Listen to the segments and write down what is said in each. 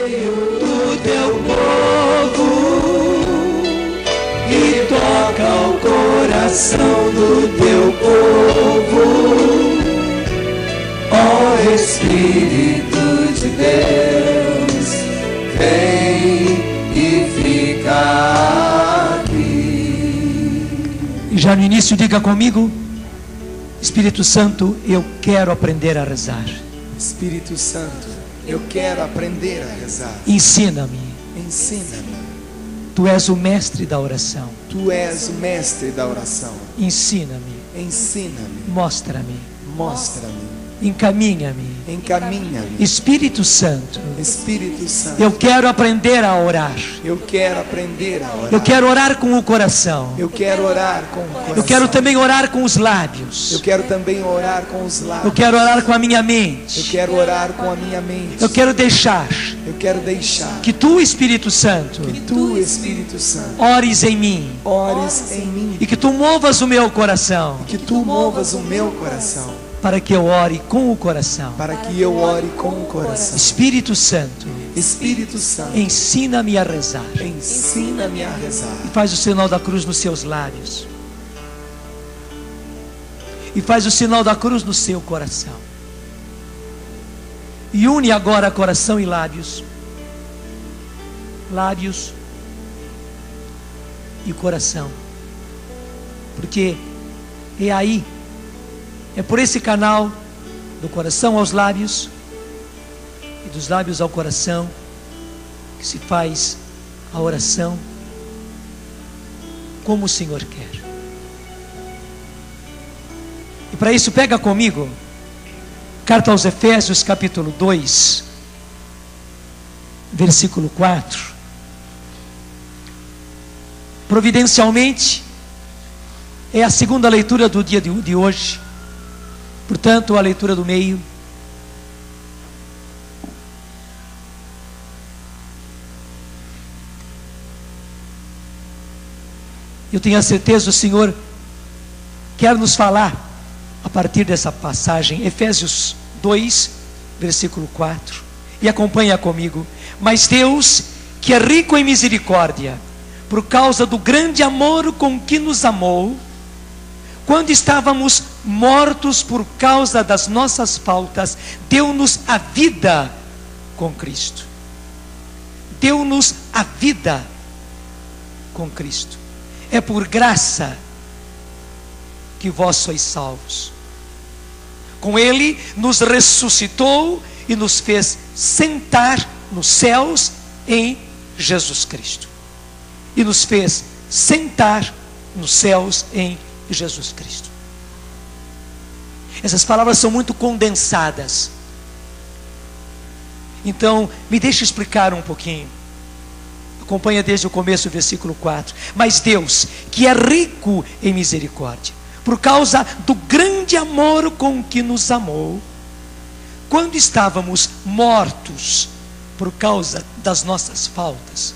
do teu povo e toca o coração do teu povo. Ó Espírito de Deus, vem e fica aqui. E já no início diga comigo: Espírito Santo, eu quero aprender a rezar. Espírito Santo, eu quero aprender a rezar. Ensina-me. Ensina-me. Tu és o mestre da oração. Tu és o mestre da oração. Ensina-me. Ensina-me. Mostra-me. Mostra-me. Encaminha-me. Encaminha-me. Espírito Santo, Espírito Santo, eu quero aprender a orar. eu quero aprender a orar. Eu quero orar com o coração. Eu quero orar com o coração. Eu quero também orar com os lábios. Eu quero também orar com os lábios. Eu quero orar com a minha Eu mente. quero orar com a minha mente. Eu quero deixar Eu quero deixar que tu, Espírito Santo, que tu, Espírito Santo, ores em mim ores em mim e que tu movas o meu coração e que tu movas o meu coração para que eu ore com o coração. para que eu ore com o coração. Espírito Santo, Espírito Santo, ensina-me a rezar. ensina-me a rezar. E faz o sinal da cruz nos seus lábios. E faz o sinal da cruz no seu coração. E une agora coração e lábios. Lábios e coração. Porque é aí, é por esse canal, do coração aos lábios e dos lábios ao coração, que se faz a oração como o Senhor quer. E para isso pega comigo carta aos Efésios capítulo 2, versículo 4. Providencialmente é a segunda leitura do dia de hoje, portanto a leitura do meio. Eu tenho a certeza, o Senhor quer nos falar a partir dessa passagem, Efésios 2, versículo 4, e acompanha comigo. Mas Deus, que é rico em misericórdia, por causa do grande amor com que nos amou, quando estávamos mortos por causa das nossas faltas, deu-nos a vida com Cristo. Deu-nos a vida com Cristo. É por graça que vós sois salvos. Com Ele nos ressuscitou e nos fez sentar nos céus em Jesus Cristo. E nos fez sentar nos céus em Jesus Cristo. Essas palavras são muito condensadas. Então, me deixe explicar um pouquinho. Acompanha desde o começo o versículo 4. Mas Deus, que é rico em misericórdia, por causa do grande amor com que nos amou, quando estávamos mortos por causa das nossas faltas,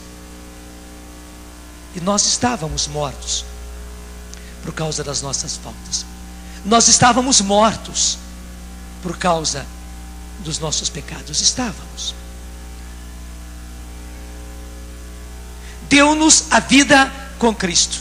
e nós estávamos mortos por causa das nossas faltas, nós estávamos mortos por causa dos nossos pecados, estávamos. Deu-nos a vida com Cristo.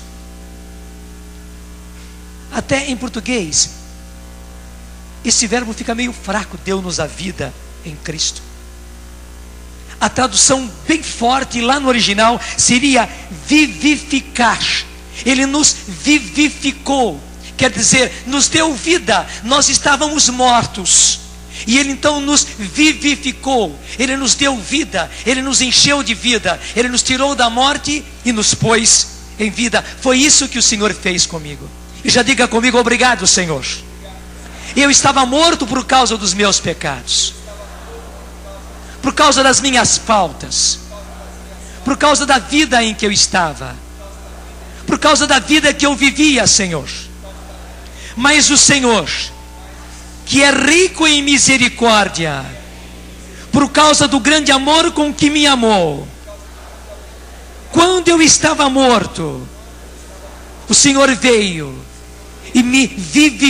Até em português, esse verbo fica meio fraco, deu-nos a vida em Cristo. A tradução bem forte lá no original seria vivificar. Ele nos vivificou, quer dizer, nos deu vida. Nós estávamos mortos e Ele então nos vivificou. Ele nos deu vida, Ele nos encheu de vida, Ele nos tirou da morte e nos pôs em vida. Foi isso que o Senhor fez comigo. E já diga comigo: obrigado, Senhor. Eu estava morto por causa dos meus pecados, por causa das minhas faltas, por causa da vida em que eu estava, por causa da vida que eu vivia, Senhor. Mas o Senhor, que é rico em misericórdia, por causa do grande amor com que me amou, quando eu estava morto, o Senhor veio e me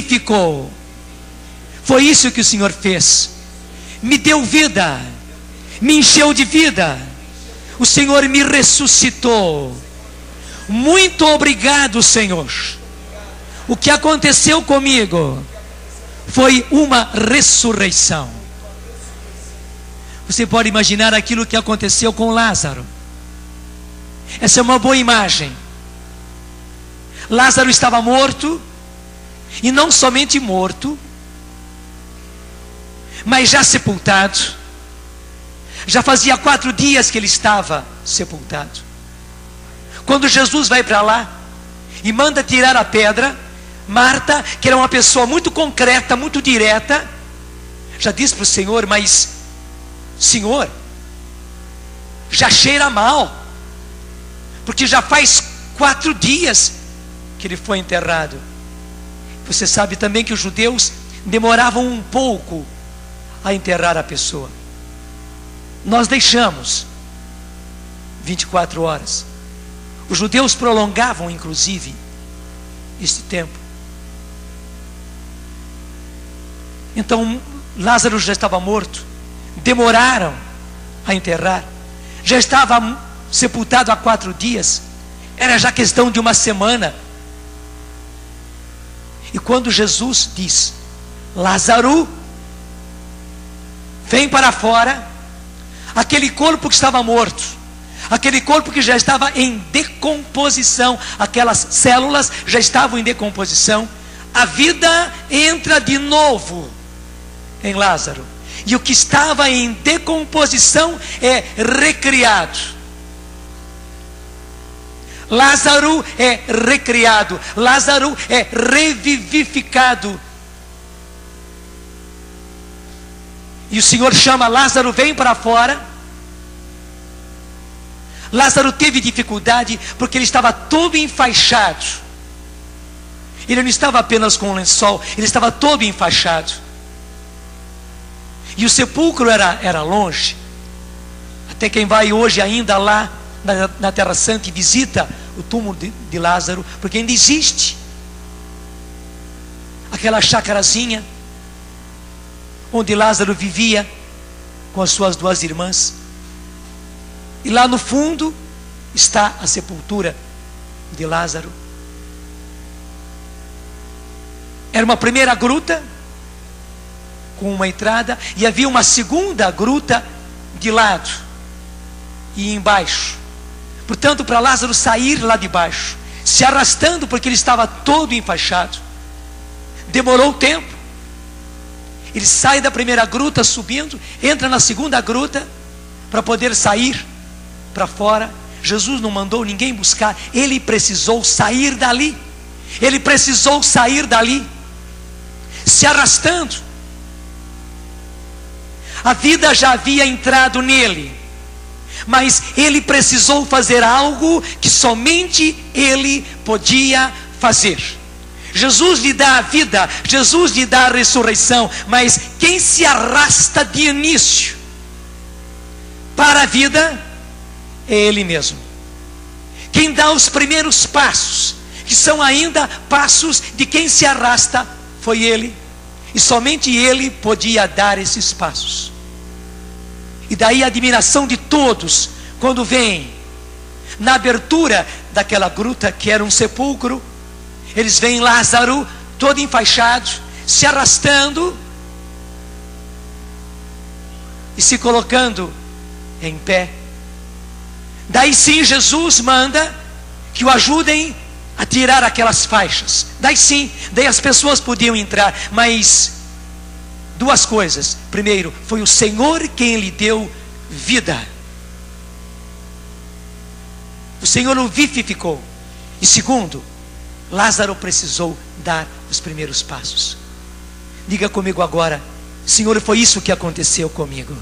vivificou. Foi isso que o Senhor fez. Me deu vida, me encheu de vida, o Senhor me ressuscitou. Muito obrigado, Senhor. O que aconteceu comigo foi uma ressurreição. Você pode imaginar aquilo que aconteceu com Lázaro. Essa é uma boa imagem. Lázaro estava morto, e não somente morto, mas já sepultado. Já fazia 4 dias que ele estava sepultado. Quando Jesus vai para lá e manda tirar a pedra, Marta, que era uma pessoa muito concreta, muito direta, já diz para o Senhor: mas Senhor, já cheira mal, porque já faz 4 dias que ele foi enterrado. Você sabe também que os judeus demoravam um pouco a enterrar a pessoa. Nós deixamos 24 horas. Os judeus prolongavam, inclusive, este tempo. Então, Lázaro já estava morto. Demoraram a enterrar. Já estava sepultado há 4 dias. Era já questão de uma semana. E quando Jesus diz: Lázaro, vem para fora, aquele corpo que estava morto, aquele corpo que já estava em decomposição, aquelas células já estavam em decomposição, a vida entra de novo em Lázaro, e o que estava em decomposição é recriado. Lázaro é recriado, Lázaro é revivificado. E o Senhor chama Lázaro: vem para fora. Lázaro teve dificuldade porque ele estava todo enfaixado. Ele não estava apenas com um lençol, ele estava todo enfaixado. E o sepulcro era longe. Até quem vai hoje ainda lá na Terra Santa e visita o túmulo de Lázaro, porque ainda existe aquela chácarazinha onde Lázaro vivia com as suas 2 irmãs. E lá no fundo está a sepultura de Lázaro. Era uma primeira gruta com uma entrada, e havia uma segunda gruta de lado e embaixo. Portanto, para Lázaro sair lá de baixo, se arrastando, porque ele estava todo enfaixado, demorou tempo. Ele sai da primeira gruta subindo, entra na segunda gruta para poder sair para fora. Jesus não mandou ninguém buscar, ele precisou sair dali. Ele precisou sair dali, se arrastando. A vida já havia entrado nele, mas ele precisou fazer algo que somente ele podia fazer. Jesus lhe dá a vida, Jesus lhe dá a ressurreição, mas quem se arrasta de início para a vida é ele mesmo. Quem dá os primeiros passos, que são ainda passos de quem se arrasta, foi ele. E somente ele podia dar esses passos. E daí a admiração de todos, quando vem na abertura daquela gruta que era um sepulcro, eles veem Lázaro todo enfaixado, se arrastando e se colocando em pé. Daí sim Jesus manda que o ajudem a tirar aquelas faixas. Daí sim, daí as pessoas podiam entrar, mas 2 coisas. Primeiro, foi o Senhor quem lhe deu vida. O Senhor o vivificou. E segundo, Lázaro precisou dar os primeiros passos. Diga comigo agora: Senhor, foi isso que aconteceu comigo.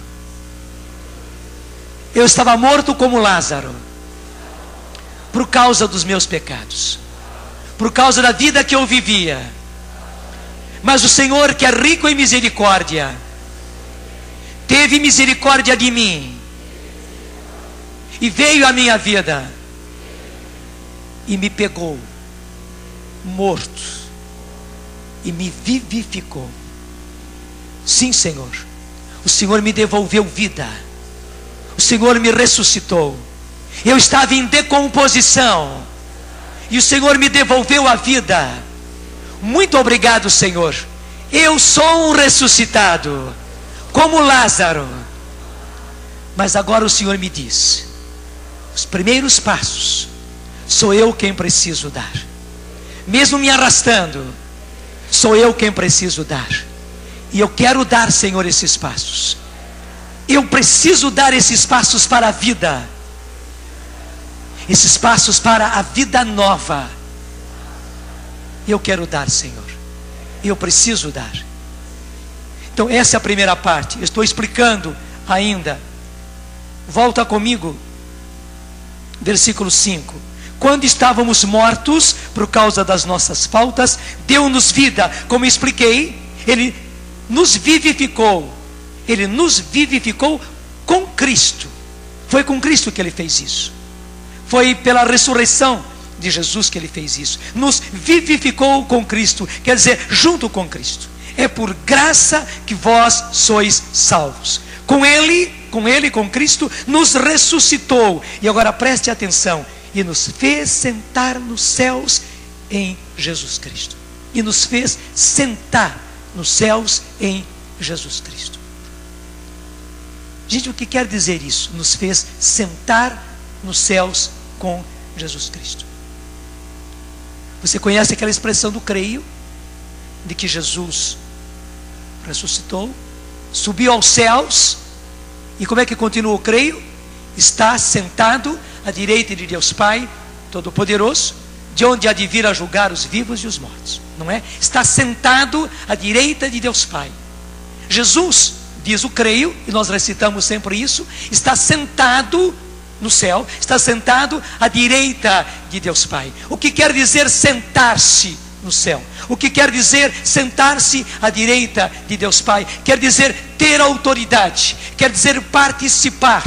Eu estava morto como Lázaro, por causa dos meus pecados, por causa da vida que eu vivia. Mas o Senhor, que é rico em misericórdia, teve misericórdia de mim, e veio à minha vida, e me pegou, morto, e me vivificou. Sim, Senhor, o Senhor me devolveu vida, o Senhor me ressuscitou. Eu estava em decomposição e o Senhor me devolveu a vida. Muito obrigado, Senhor. Eu sou um ressuscitado, como Lázaro. Mas agora o Senhor me diz: os primeiros passos sou eu quem preciso dar. Mesmo me arrastando, sou eu quem preciso dar. E eu quero dar, Senhor, esses passos. Eu preciso dar esses passos para a vida. Esses passos para a vida nova. Eu quero dar, Senhor. Eu preciso dar. Então essa é a primeira parte. Eu estou explicando ainda. Volta comigo. Versículo 5. Quando estávamos mortos por causa das nossas faltas, deu-nos vida. Como expliquei, Ele nos vivificou. Ele nos vivificou com Cristo. Foi com Cristo que Ele fez isso. Foi pela ressurreição de Jesus que Ele fez isso. Nos vivificou com Cristo, quer dizer, junto com Cristo. É por graça que vós sois salvos. Com Cristo, nos ressuscitou. E agora preste atenção. E nos fez sentar nos céus em Jesus Cristo. E nos fez sentar nos céus em Jesus Cristo. Gente, o que quer dizer isso? Nos fez sentar nos céus com Jesus Cristo. Você conhece aquela expressão do creio? De que Jesus ressuscitou, subiu aos céus. E como é que continua o creio? Está sentado à direita de Deus Pai Todo-Poderoso, de onde há de vir a julgar os vivos e os mortos, não é? Está sentado à direita de Deus Pai. Jesus, diz o creio, e nós recitamos sempre isso, está sentado no céu, está sentado à direita de Deus Pai. O que quer dizer sentar-se no céu? O que quer dizer sentar-se à direita de Deus Pai? Quer dizer ter autoridade, quer dizer participar.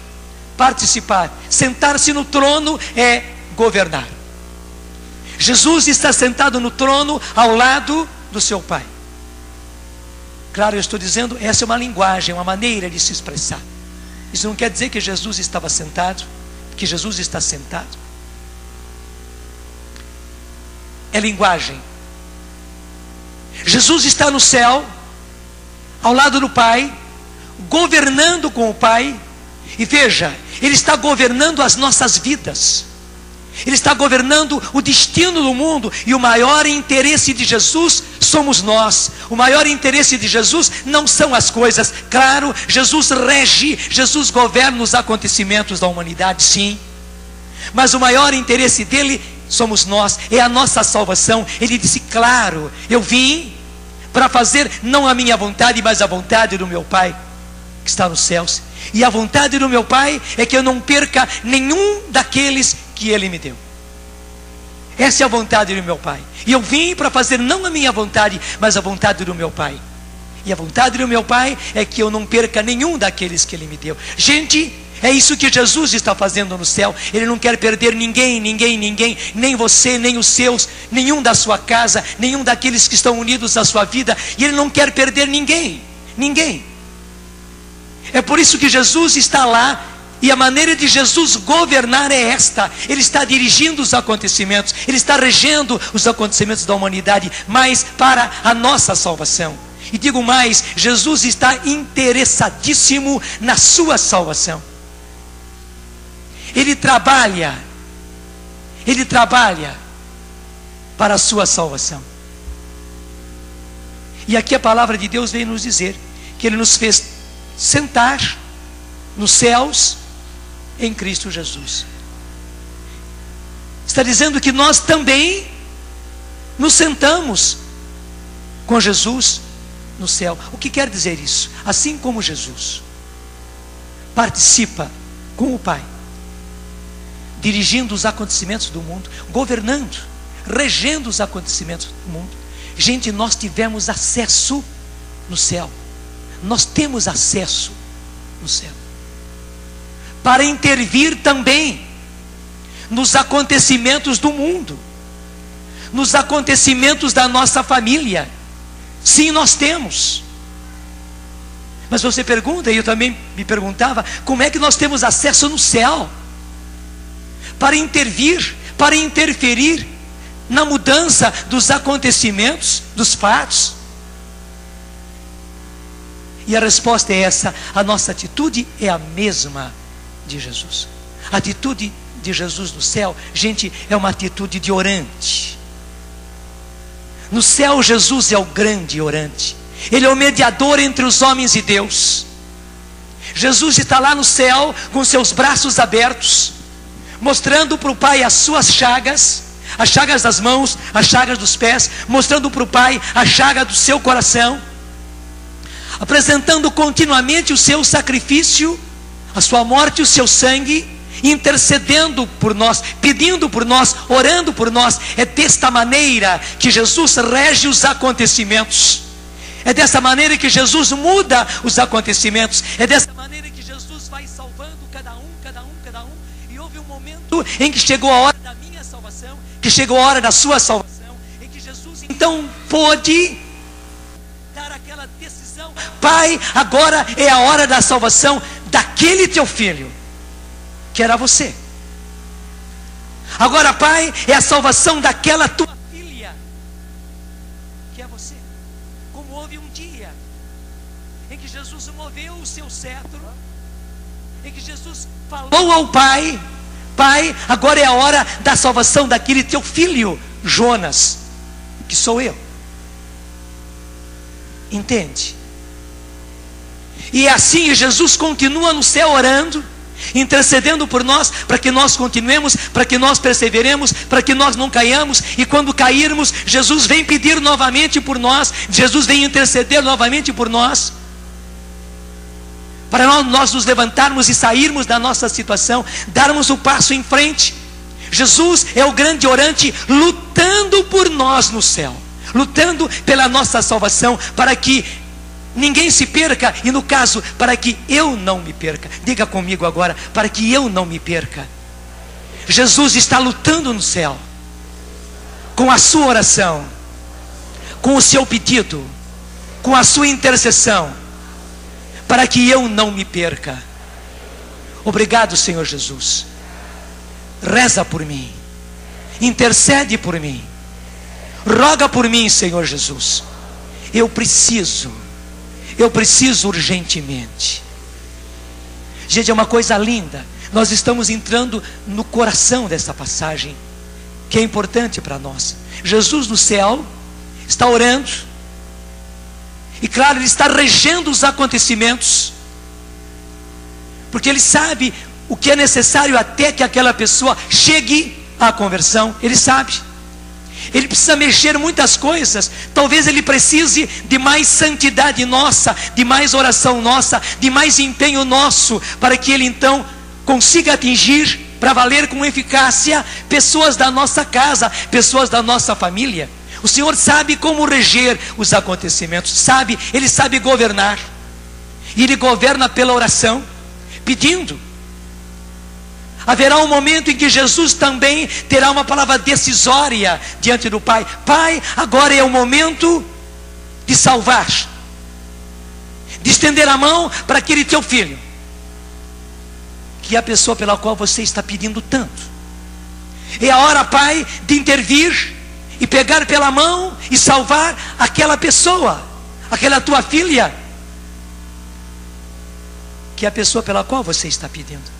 Sentar-se no trono é governar. Jesus está sentado no trono ao lado do seu Pai. Claro, eu estou dizendo, essa é uma linguagem, uma maneira de se expressar. Isso não quer dizer que Jesus estava sentado, que Jesus está sentado. É linguagem. Jesus está no céu, ao lado do Pai, governando com o Pai. E veja, Ele está governando as nossas vidas. Ele está governando o destino do mundo. E o maior interesse de Jesus somos nós. O maior interesse de Jesus não são as coisas. Claro, Jesus rege, Jesus governa os acontecimentos da humanidade, sim. Mas o maior interesse dele somos nós, é a nossa salvação. Ele disse, claro, eu vim para fazer não a minha vontade, mas a vontade do meu Pai que está nos céus. E a vontade do meu Pai é que eu não perca nenhum daqueles que Ele me deu. Essa é a vontade do meu Pai. E eu vim para fazer não a minha vontade, mas a vontade do meu Pai. E a vontade do meu Pai é que eu não perca nenhum daqueles que Ele me deu. Gente, é isso que Jesus está fazendo no céu. Ele não quer perder ninguém, nem você, nem os seus, nenhum da sua casa, nenhum daqueles que estão unidos à sua vida. E Ele não quer perder ninguém. É por isso que Jesus está lá. E a maneira de Jesus governar é esta. Ele está dirigindo os acontecimentos, Ele está regendo os acontecimentos da humanidade, mas para a nossa salvação. E digo mais, Jesus está interessadíssimo na sua salvação. Ele trabalha para a sua salvação. E aqui a palavra de Deus vem nos dizer que Ele nos fez sentar nos céus em Cristo Jesus. Está dizendo que nós também nos sentamos com Jesus no céu. O que quer dizer isso? Assim como Jesus participa com o Pai, dirigindo os acontecimentos do mundo, governando, regendo os acontecimentos do mundo. Gente, nós tivemos acesso no céu. Nós temos acesso no céu para intervir também nos acontecimentos do mundo, nos acontecimentos da nossa família. Sim, nós temos. Mas você pergunta, e eu também me perguntava, como é que nós temos acesso no céu para intervir, para interferir na mudança dos acontecimentos, dos fatos? E a resposta é essa: a nossa atitude é a mesma de Jesus. A atitude de Jesus no céu, gente, é uma atitude de orante. No céu, Jesus é o grande orante. Ele é o mediador entre os homens e Deus. Jesus está lá no céu com seus braços abertos, mostrando para o Pai as suas chagas, as chagas das mãos, as chagas dos pés, mostrando para o Pai a chaga do seu coração, apresentando continuamente o seu sacrifício, a sua morte, o seu sangue, intercedendo por nós, pedindo por nós, orando por nós. É desta maneira que Jesus rege os acontecimentos. É dessa maneira que Jesus muda os acontecimentos. É dessa maneira que Jesus vai salvando cada um. E houve um momento em que chegou a hora da minha salvação, que chegou a hora da sua salvação, em que Jesus então pôde dar aquela decisão: Pai, agora é a hora da salvação daquele teu filho, que era você. Agora, Pai, é a salvação daquela tua filha, que é você. Como houve um dia em que Jesus moveu o seu cetro, em que Jesus falou ao Pai: Pai, agora é a hora da salvação daquele teu filho, Jonas, que sou eu. Entende? E é assim, Jesus continua no céu orando, intercedendo por nós, para que nós continuemos, para que nós perseveremos, para que nós não caiamos. E quando cairmos, Jesus vem pedir novamente por nós, Jesus vem interceder novamente por nós, para nós nos levantarmos e sairmos da nossa situação, darmos o passo em frente. Jesus é o grande orante, lutando por nós no céu, lutando pela nossa salvação, para que ninguém se perca, e no caso, para que eu não me perca. Diga comigo agora: para que eu não me perca. Jesus está lutando no céu, com a sua oração, com o seu pedido, com a sua intercessão, para que eu não me perca. Obrigado, Senhor Jesus. Reza por mim, intercede por mim, roga por mim, Senhor Jesus. Eu preciso urgentemente. Gente, é uma coisa linda. Nós estamos entrando no coração dessa passagem, que é importante para nós. Jesus no céu está orando, e claro, Ele está regendo os acontecimentos, porque Ele sabe o que é necessário até que aquela pessoa chegue à conversão. Ele sabe. Ele precisa mexer muitas coisas. Talvez Ele precise de mais santidade nossa, de mais oração nossa, de mais empenho nosso, para que Ele então consiga atingir, para valer com eficácia, pessoas da nossa casa, pessoas da nossa família. O Senhor sabe como reger os acontecimentos, sabe, Ele sabe governar, e Ele governa pela oração, pedindo. Haverá um momento em que Jesus também terá uma palavra decisória diante do Pai. Pai, agora é o momento de salvar, de estender a mão para aquele teu filho, que é a pessoa pela qual você está pedindo tanto. É a hora, Pai, de intervir e pegar pela mão e salvar aquela pessoa, aquela tua filha, que é a pessoa pela qual você está pedindo.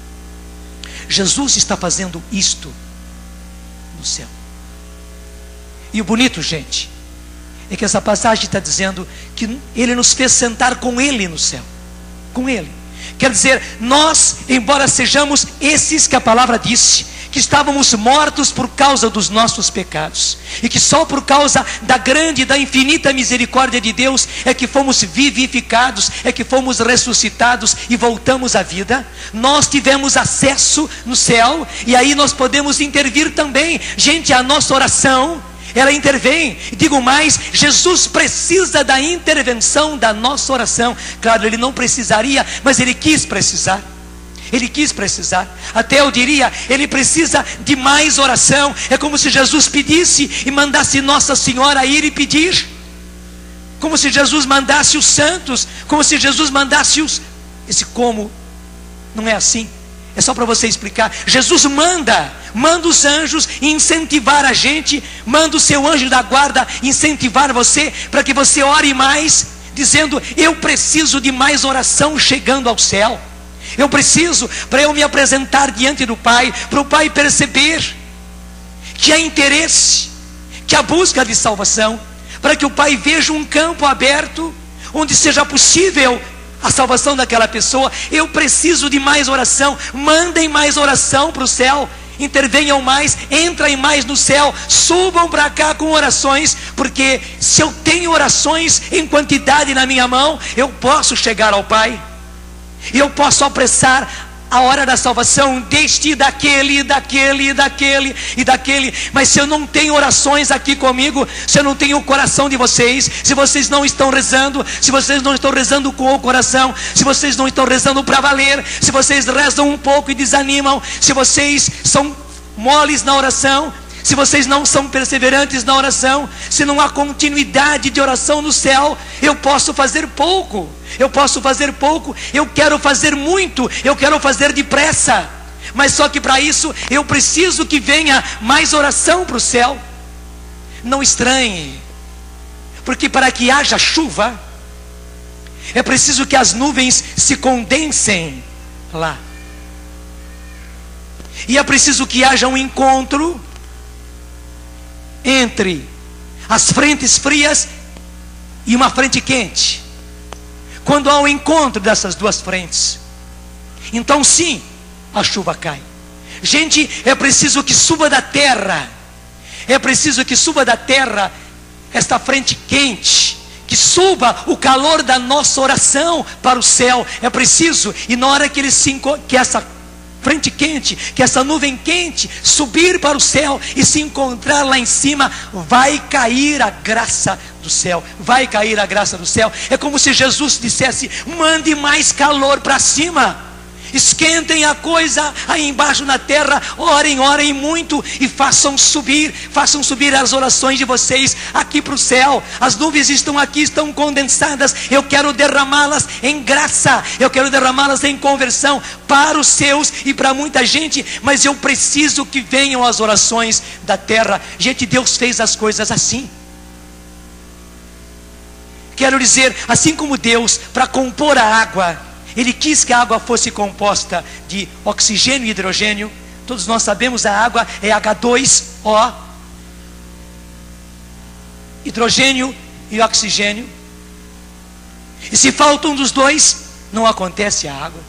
Jesus está fazendo isto no céu. E o bonito, gente, é que essa passagem está dizendo que Ele nos fez sentar com Ele no céu, com Ele. Quer dizer, nós, embora sejamos esses que a palavra disse, que estávamos mortos por causa dos nossos pecados, e que só por causa da grande e da infinita misericórdia de Deus é que fomos vivificados, é que fomos ressuscitados e voltamos à vida. Nós tivemos acesso no céu, e aí nós podemos intervir também. Gente, a nossa oração, ela intervém. Digo mais, Jesus precisa da intervenção da nossa oração. Claro, Ele não precisaria, mas Ele quis precisar. Ele quis precisar. Até eu diria, Ele precisa de mais oração. É como se Jesus pedisse e mandasse Nossa Senhora ir e pedir. como se Jesus mandasse os santos, como se Jesus mandasse os... Esse como não é assim. É só para você explicar. Jesus manda os anjos incentivar a gente, manda o seu anjo da guarda incentivar você, para que você ore mais, dizendo: eu preciso de mais oração chegando ao céu. Eu preciso, para eu me apresentar diante do Pai, para o Pai perceber que há interesse, que há busca de salvação, para que o Pai veja um campo aberto, onde seja possível a salvação daquela pessoa. Eu preciso de mais oração. Mandem mais oração para o céu, intervenham mais, entrem mais no céu, subam para cá com orações, porque se eu tenho orações em quantidade na minha mão, eu posso chegar ao Pai, e eu posso apressar a hora da salvação deste, daquele. Mas se eu não tenho orações aqui comigo, se eu não tenho o coração de vocês, se vocês não estão rezando, se vocês não estão rezando com o coração, se vocês não estão rezando para valer, se vocês rezam um pouco e desanimam, se vocês são moles na oração, se vocês não são perseverantes na oração, se não há continuidade de oração no céu, eu posso fazer pouco. Eu quero fazer muito, eu quero fazer depressa, mas só que para isso eu preciso que venha mais oração para o céu. Não estranhe, porque para que haja chuva, é preciso que as nuvens se condensem lá, e é preciso que haja um encontro entre as frentes frias e uma frente quente. Quando há um encontro dessas duas frentes, então sim, a chuva cai. Gente, é preciso que suba da terra, esta frente quente, que suba o calor da nossa oração para o céu. É preciso, e na hora que essa frente quente, que essa nuvem quente subir para o céu e se encontrar lá em cima, vai cair a graça do céu. É como se Jesus dissesse: mande mais calor para cima, esquentem a coisa aí embaixo na terra, orem muito, e façam subir as orações de vocês aqui para o céu. As nuvens estão aqui, estão condensadas, eu quero derramá-las em graça, eu quero derramá-las em conversão para os seus e para muita gente, mas eu preciso que venham as orações da terra. Gente, Deus fez as coisas assim. Quero dizer, assim como Deus, para compor a água, Ele quis que a água fosse composta de oxigênio e hidrogênio. Todos nós sabemos, a água é H2O, hidrogênio e oxigênio. E se falta um dos dois, não acontece a água.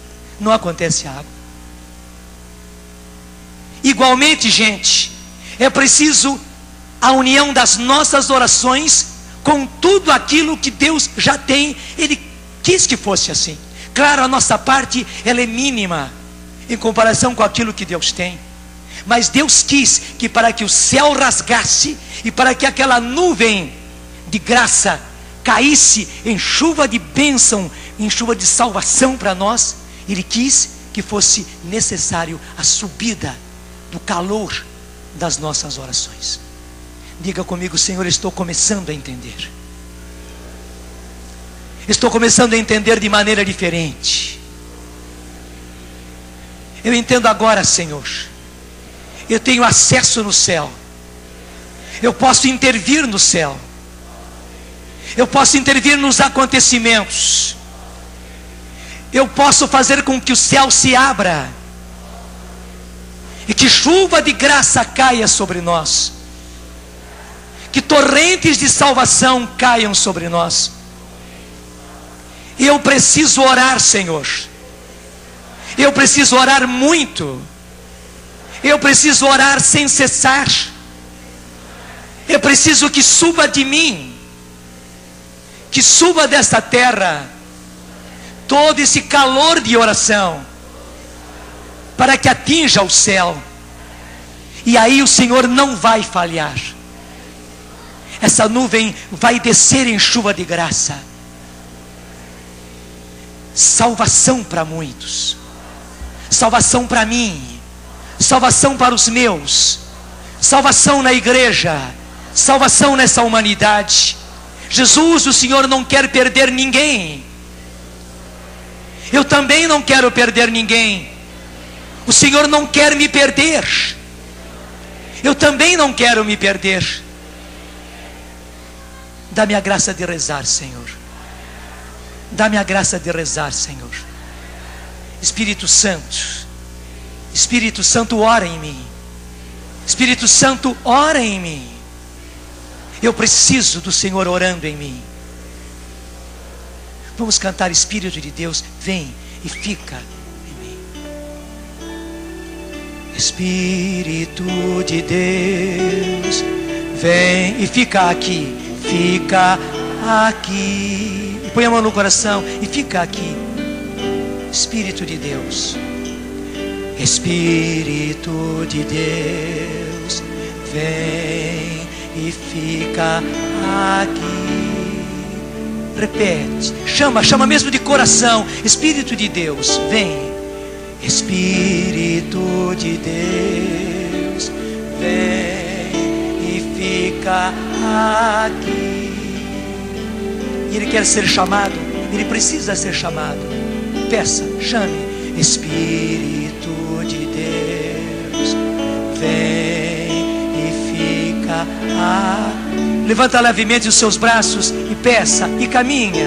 Igualmente, gente, é preciso a união das nossas orações com tudo aquilo que Deus já tem. Ele quis que fosse assim. Claro, a nossa parte, ela é mínima em comparação com aquilo que Deus tem, mas Deus quis que, para que o céu rasgasse e para que aquela nuvem de graça caísse em chuva de bênção, em chuva de salvação para nós, Ele quis que fosse necessário a subida do calor das nossas orações. Diga comigo: Senhor, estou começando a entender. Estou começando a entender de maneira diferente. Eu entendo agora, Senhor. Eu tenho acesso no céu. Eu posso intervir no céu. Eu posso intervir nos acontecimentos. Eu posso fazer com que o céu se abra e que chuva de graça caia sobre nós, que torrentes de salvação caiam sobre nós. Eu preciso orar, Senhor. Eu preciso orar muito. Eu preciso orar sem cessar. Eu preciso que suba de mim, que suba desta terra, todo esse calor de oração, para que atinja o céu. E aí o Senhor não vai falhar. Essa nuvem vai descer em chuva de graça. Salvação para muitos, salvação para mim, salvação para os meus, salvação na igreja, salvação nessa humanidade. Jesus, o Senhor não quer perder ninguém. Eu também não quero perder ninguém. O Senhor não quer me perder. Eu também não quero me perder. Dá-me a graça de rezar, Senhor. Dá-me a graça de rezar, Senhor. Espírito Santo, Espírito Santo, ora em mim. Espírito Santo, ora em mim. Eu preciso do Senhor orando em mim. Vamos cantar: Espírito de Deus, vem e fica em mim. Espírito de Deus, vem e fica aqui. Fica aqui. E põe a mão no coração e fica aqui. Espírito de Deus, Espírito de Deus, vem e fica aqui. Repete, chama mesmo de coração. Espírito de Deus, vem. Espírito de Deus, vem e fica aqui. Ele quer ser chamado, ele precisa ser chamado. Peça, chame. Espírito de Deus, vem e fica aqui. Levanta levemente os seus braços e peça e caminha.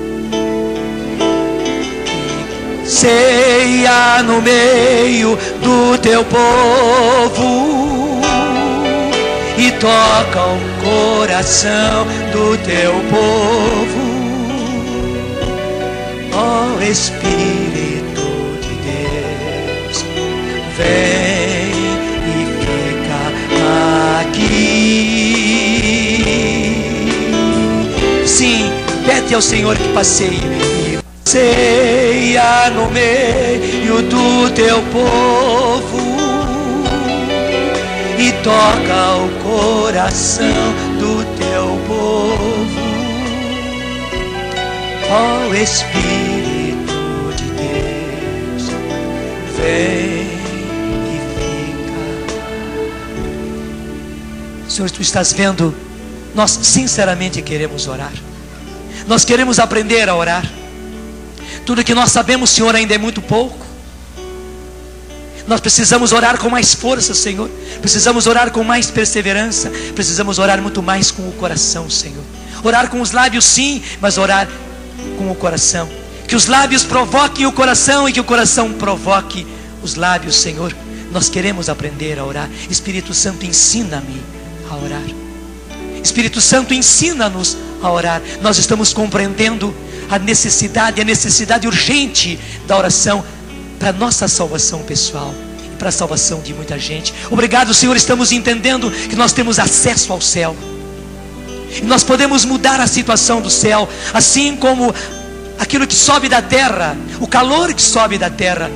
Ceia no meio do teu povo e toca o coração do teu povo. Ó Espírito de Deus, vem e fica aqui. Sim, pede ao Senhor que passeie. Passeia no meio do teu povo e toca o coração do teu povo. Ó Espírito de Deus, vem e fica. Senhor, tu estás vendo, nós sinceramente queremos orar. Nós queremos aprender a orar. Tudo que nós sabemos, Senhor, ainda é muito pouco. Nós precisamos orar com mais força, Senhor. Precisamos orar com mais perseverança. Precisamos orar muito mais com o coração, Senhor. Orar com os lábios, sim, mas orar com o coração. Que os lábios provoquem o coração e que o coração provoque os lábios, Senhor. Nós queremos aprender a orar. Espírito Santo, ensina-me a orar. Espírito Santo, ensina-nos a orar. Nós estamos compreendendo a necessidade urgente da oração para a nossa salvação pessoal e para a salvação de muita gente. Obrigado, Senhor, estamos entendendo que nós temos acesso ao céu. E nós podemos mudar a situação do céu, assim como aquilo que sobe da terra, o calor que sobe da terra,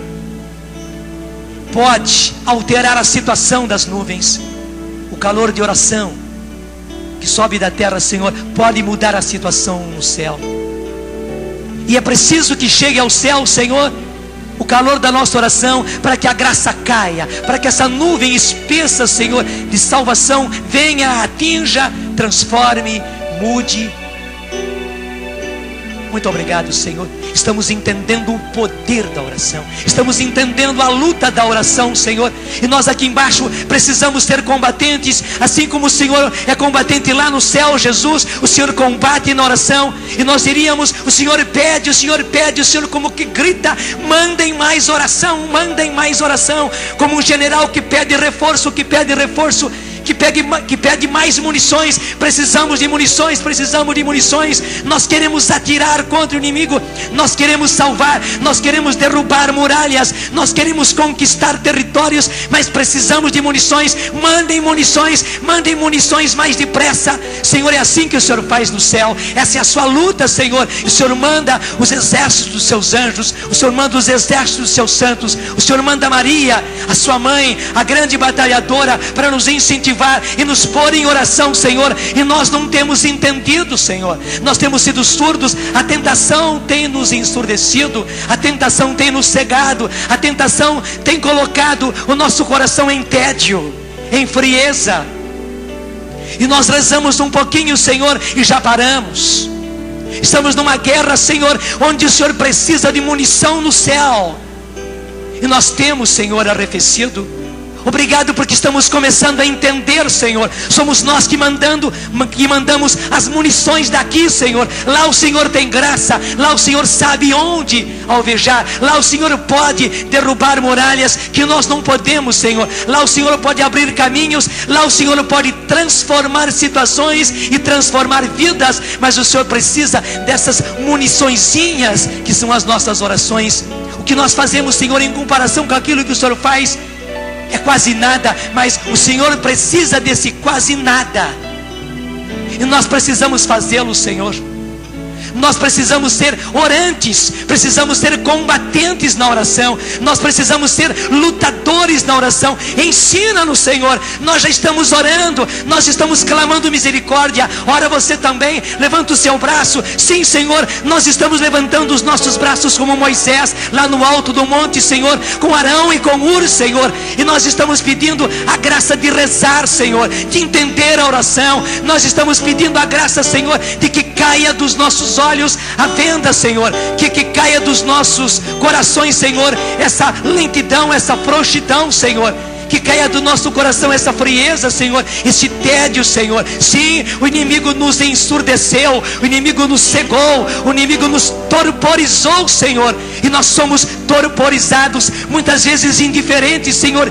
pode alterar a situação das nuvens. O calor de oração que sobe da terra, Senhor, pode mudar a situação no céu. E é preciso que chegue ao céu, Senhor, o calor da nossa oração, para que a graça caia, para que essa nuvem espessa, Senhor, de salvação venha, atinja, transforme, mude. Muito obrigado, Senhor. Estamos entendendo o poder da oração. Estamos entendendo a luta da oração, Senhor. E nós aqui embaixo precisamos ser combatentes. Assim como o Senhor é combatente lá no céu, Jesus, o Senhor combate na oração. E nós diríamos, o Senhor pede, o Senhor pede, o Senhor como que grita: mandem mais oração, mandem mais oração. Como um general que pede reforço, que pede mais munições. Precisamos de munições, precisamos de munições. Nós queremos atirar contra o inimigo, nós queremos salvar, nós queremos derrubar muralhas, nós queremos conquistar territórios, mas precisamos de munições. Mandem munições mais depressa, Senhor. É assim que o Senhor faz no céu. Essa é a sua luta, Senhor. O Senhor manda os exércitos dos seus anjos, o Senhor manda os exércitos dos seus santos, o Senhor manda Maria, a sua mãe, a grande batalhadora, para nos incentivar e nos pôr em oração, Senhor. E nós não temos entendido, Senhor. Nós temos sido surdos. A tentação tem nos ensurdecido, a tentação tem nos cegado, a tentação tem colocado o nosso coração em tédio, em frieza. E nós rezamos um pouquinho, Senhor, e já paramos. Estamos numa guerra, Senhor, onde o Senhor precisa de munição no céu. E nós temos, Senhor, arrefecido. Obrigado porque estamos começando a entender, Senhor. Somos nós que mandamos as munições daqui, Senhor. Lá o Senhor tem graça. Lá o Senhor sabe onde alvejar. Lá o Senhor pode derrubar muralhas que nós não podemos, Senhor. Lá o Senhor pode abrir caminhos. Lá o Senhor pode transformar situações e transformar vidas. Mas o Senhor precisa dessas muniçõezinhas que são as nossas orações. O que nós fazemos, Senhor, em comparação com aquilo que o Senhor faz, é quase nada, mas o Senhor precisa desse quase nada. E nós precisamos fazê-lo, Senhor. Nós precisamos ser orantes, precisamos ser combatentes na oração. Nós precisamos ser lutadores na oração. Ensina-nos, Senhor. Nós já estamos orando, nós estamos clamando misericórdia. Ora você também, levanta o seu braço. Sim, Senhor, nós estamos levantando os nossos braços como Moisés, lá no alto do monte, Senhor, com Arão e com Ur, Senhor. E nós estamos pedindo a graça de rezar, Senhor, de entender a oração. Nós estamos pedindo a graça, Senhor, de que caia dos nossos olhos a venda, Senhor, que caia dos nossos corações, Senhor, essa lentidão, essa frouxidão, Senhor, que caia do nosso coração essa frieza, Senhor, esse tédio, Senhor. Sim, o inimigo nos ensurdeceu, o inimigo nos cegou, o inimigo nos torporizou, Senhor, e nós somos torporizados, muitas vezes indiferentes, Senhor.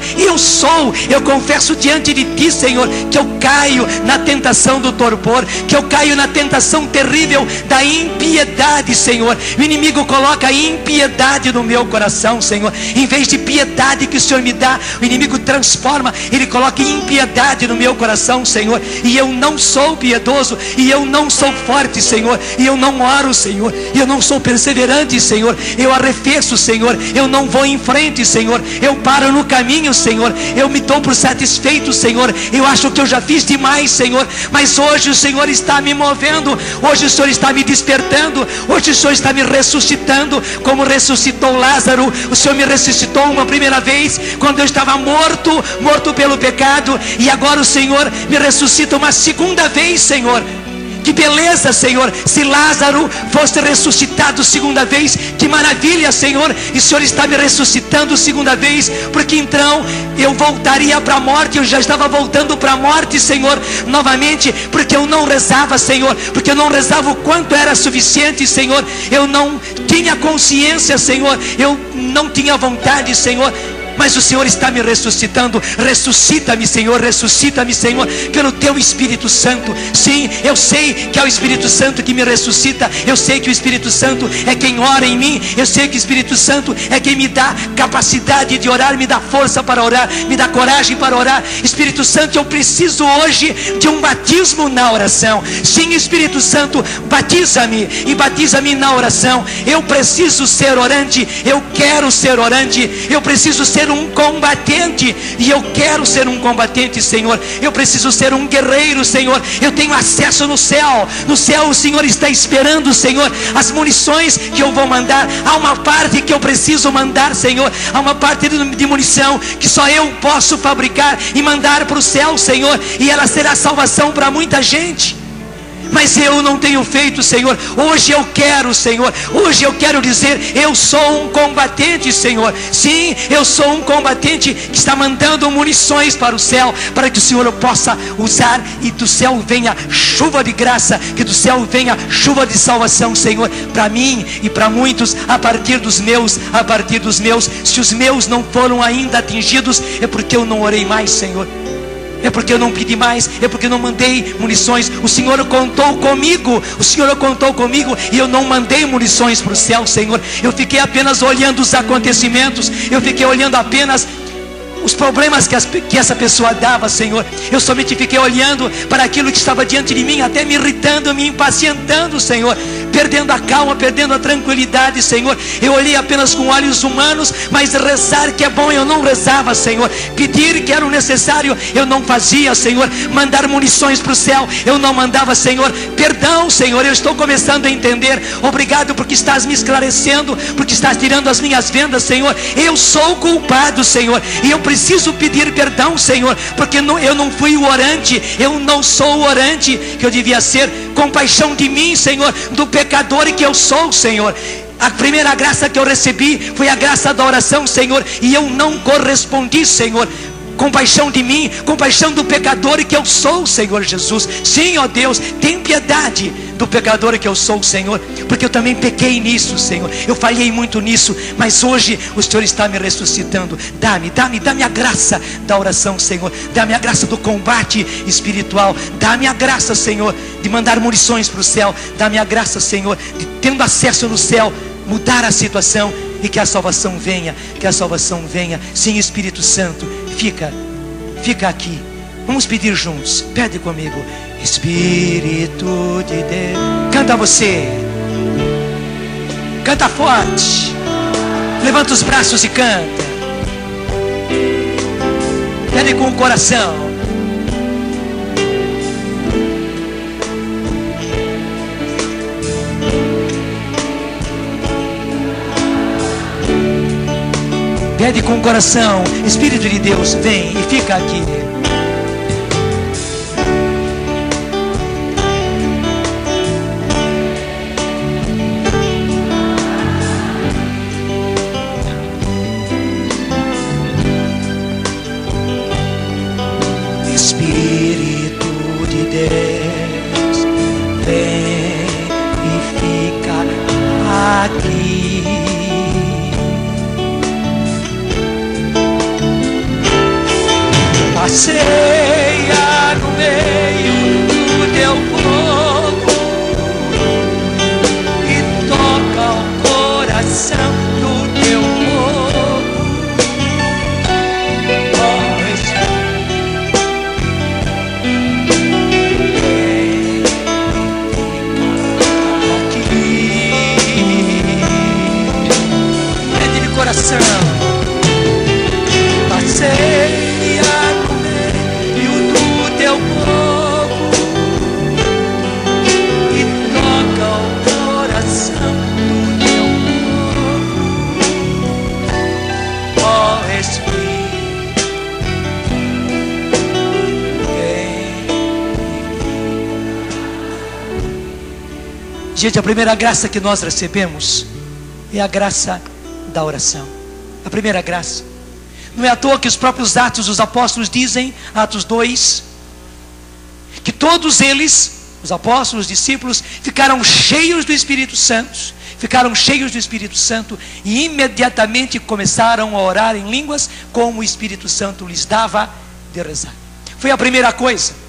Eu confesso diante de Ti, Senhor, que eu caio na tentação do torpor, que eu caio na tentação terrível da impiedade, Senhor. O inimigo coloca impiedade no meu coração, Senhor. Em vez de piedade que o Senhor me dá, o inimigo transforma, ele coloca impiedade no meu coração, Senhor. E eu não sou piedoso, e eu não sou forte, Senhor, e eu não oro, Senhor, e eu não sou perseverante, Senhor. Eu arrefeço, Senhor, eu não vou em frente, Senhor, eu paro no caminho, Senhor, eu me dou por satisfeito, Senhor, eu acho que eu já fiz demais, Senhor. Mas hoje o Senhor está me movendo, hoje o Senhor está me despertando, hoje o Senhor está me ressuscitando, como ressuscitou Lázaro. O Senhor me ressuscitou uma primeira vez, quando eu estava morto pelo pecado, e agora o Senhor me ressuscita uma segunda vez, Senhor. Que beleza, Senhor, se Lázaro fosse ressuscitado segunda vez, que maravilha, Senhor. E o Senhor está me ressuscitando segunda vez, porque então eu voltaria para a morte. Eu já estava voltando para a morte, Senhor, novamente, porque eu não rezava, Senhor, porque eu não rezava o quanto era suficiente, Senhor. Eu não tinha consciência, Senhor, eu não tinha vontade, Senhor. Mas o Senhor está me ressuscitando. Ressuscita-me, Senhor, ressuscita-me, Senhor, pelo Teu Espírito Santo. Sim, eu sei que é o Espírito Santo que me ressuscita. Eu sei que o Espírito Santo é quem ora em mim. Eu sei que o Espírito Santo é quem me dá capacidade de orar, me dá força para orar, me dá coragem para orar. Espírito Santo, eu preciso hoje de um batismo na oração. Sim, Espírito Santo, batiza-me e batiza-me na oração. Eu preciso ser orante, eu quero ser orante, eu preciso ser um combatente, e eu quero ser um combatente, Senhor. Eu preciso ser um guerreiro, Senhor. Eu tenho acesso no céu. No céu o Senhor está esperando, Senhor, as munições que eu vou mandar. Há uma parte que eu preciso mandar, Senhor. Há uma parte de munição que só eu posso fabricar e mandar para o céu, Senhor, e ela será salvação para muita gente. Mas eu não tenho feito, Senhor. Hoje eu quero, Senhor, hoje eu quero dizer: eu sou um combatente, Senhor. Sim, eu sou um combatente que está mandando munições para o céu, para que o Senhor possa usar, e do céu venha chuva de graça, que do céu venha chuva de salvação, Senhor, para mim e para muitos, a partir dos meus. Se os meus não foram ainda atingidos, é porque eu não orei mais, Senhor. É porque eu não pedi mais, é porque eu não mandei munições. O Senhor contou comigo, e eu não mandei munições para o céu, Senhor. Eu fiquei apenas olhando os acontecimentos, eu fiquei olhando apenas os problemas que essa pessoa dava, Senhor. Eu somente fiquei olhando para aquilo que estava diante de mim, até me irritando, me impacientando, Senhor. perdendo a calma, perdendo a tranquilidade, Senhor. Eu olhei apenas com olhos humanos, mas rezar que é bom eu não rezava, Senhor. Pedir que era o necessário eu não fazia, Senhor. Mandar munições para o céu eu não mandava, Senhor. Perdão, Senhor, eu estou começando a entender. Obrigado porque estás me esclarecendo, porque estás tirando as minhas vendas, Senhor. Eu sou culpado, Senhor, e eu preciso pedir perdão, Senhor, porque eu não fui o orante, eu não sou o orante que eu devia ser. Compaixão de mim, Senhor, do pecador que eu sou, Senhor. A primeira graça que eu recebi foi a graça da oração, Senhor, e eu não correspondi, Senhor. Compaixão de mim, compaixão do pecador que eu sou, Senhor Jesus. Sim, ó Deus, tem piedade do pecador que eu sou, Senhor, porque eu também pequei nisso, Senhor. Eu falhei muito nisso, mas hoje o Senhor está me ressuscitando. Dá-me a graça da oração, Senhor. Dá-me a graça do combate espiritual. Dá-me a graça, Senhor, de mandar munições para o céu. Dá-me a graça, Senhor, de tendo acesso no céu, mudar a situação e que a salvação venha, que a salvação venha. Sim, Espírito Santo, fica aqui. Vamos pedir juntos. Pede comigo. Espírito de Deus. Canta você. Canta forte. Levanta os braços e canta. Pede com o coração. Pede com o coração. Espírito de Deus, vem e fica aqui. Espírito de Deus, vem e fica aqui. Passeia no meio do teu povo e toca o coração do teu povo. Oh, Espírito, pede de coração. Passeia Gente, a primeira graça que nós recebemos é a graça da oração. A primeira graça. Não é à toa que os próprios Atos dos Apóstolos dizem, Atos 2, que todos eles, os apóstolos, os discípulos, ficaram cheios do Espírito Santo. Ficaram cheios do Espírito Santo e imediatamente começaram a orar em línguas como o Espírito Santo lhes dava de rezar. Foi a primeira coisa.